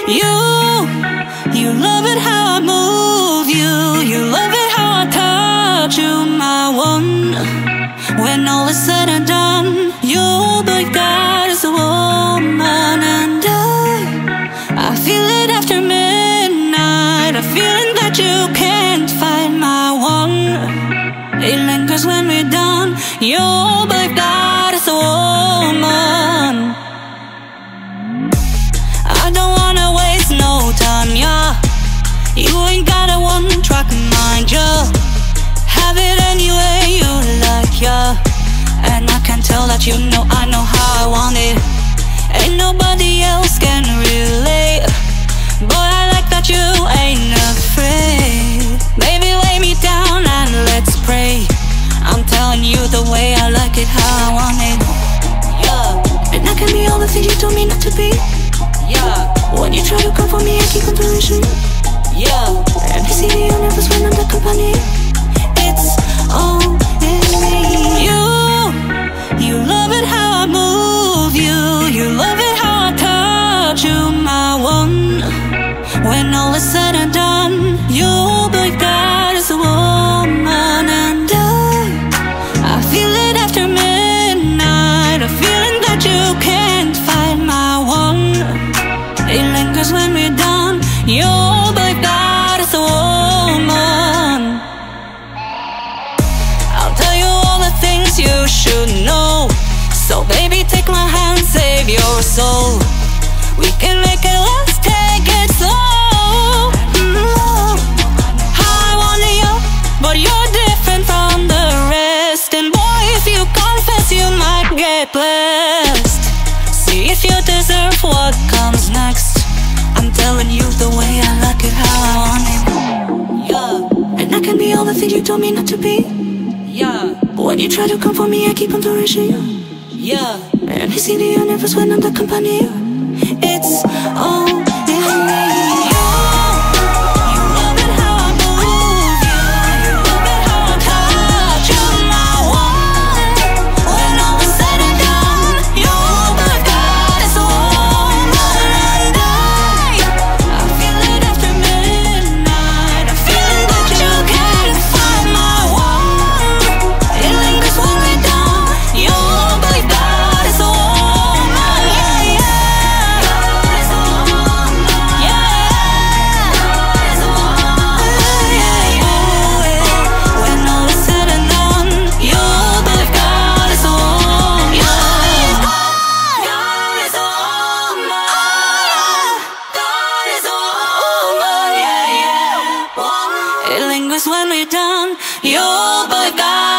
You love it how I move you love it how I touch you, my one. When all is said and done, you'll be God as a woman. And I feel it after midnight, a feeling that you can't find, my one. It lingers when we're done, you'll be God as a woman. I don't wanna waste no time, yeah. You ain't got a one-track mind, yeah. Have it any way you like, yeah. And I can tell that you know I know how I want it. Ain't nobody else can relate. Boy, I like that you ain't afraid. Baby, lay me down and let's pray. I'm telling you the way I like it, how I want it, yeah. And I can be all the things you told me not to be, yeah. When you try to come for me, I keep on perishing, yeah. And I see the universe when I'm the company. It's all in me. You love it how I move you love it how I touch you, my one. When all is said and done, you'll be God as a woman. And I feel it after midnight, a feeling that you can't find, my one. It lingers when we're done, you'll be God as a woman. I'll tell you all the things you should know. So baby, take my hand, save your soul. We can make it last, take it slow. I want you, but you're different from the rest. And boy, if you confess, you might get blessed. See if you deserve what comes next. I'm telling you the way I like it, how I want it, yeah. And I can be all the things you told me not to be, yeah. But when you try to come for me, I keep on perishing, yeah. And I see the universe when I'm the company. It's all in me. You love it how I move you love it how I touch you, my one. When all is said and done, you'll be God as a woman. And I feel it after midnight, a feeling that you can't find, my one. It lingers when we're done, you'll be God as a woman, yeah, yeah. God as a woman, yeah. God as a woman, yeah, yeah. When all is said and done, you'll be God as a woman, yeah. God as a woman, God as a woman, yeah, yeah. It lingers when we're done, you'll be God.